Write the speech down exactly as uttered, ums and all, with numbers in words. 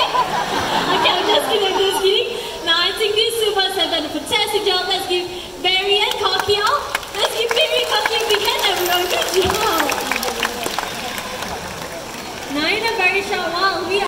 Okay, I'm just kidding, I'm just kidding. Now I think these Super have done a fantastic job. Let's give Barry and Corky out. Let's give Barry and Corky a big hand, everyone. Good job. Now in a very short while, we are